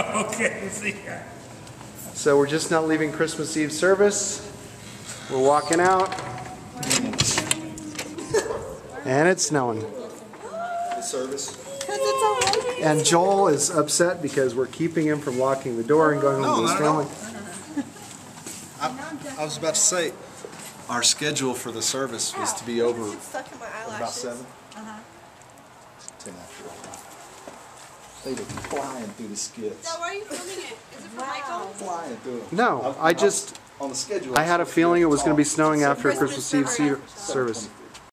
Okay, see ya. So we're just not leaving Christmas Eve service. We're walking out. And it's snowing. The service. And Joel is upset because we're keeping him from locking the door and going home to his family. I was about to say, our schedule for the service was to be over Stuck in my eyelashes. about 7. 10 after. They were flying through the skits. So why are you filming it? Is it for Michael? Flying through them. No, I just, on the schedule. I had a feeling it was going to be snowing after Christmas Eve service.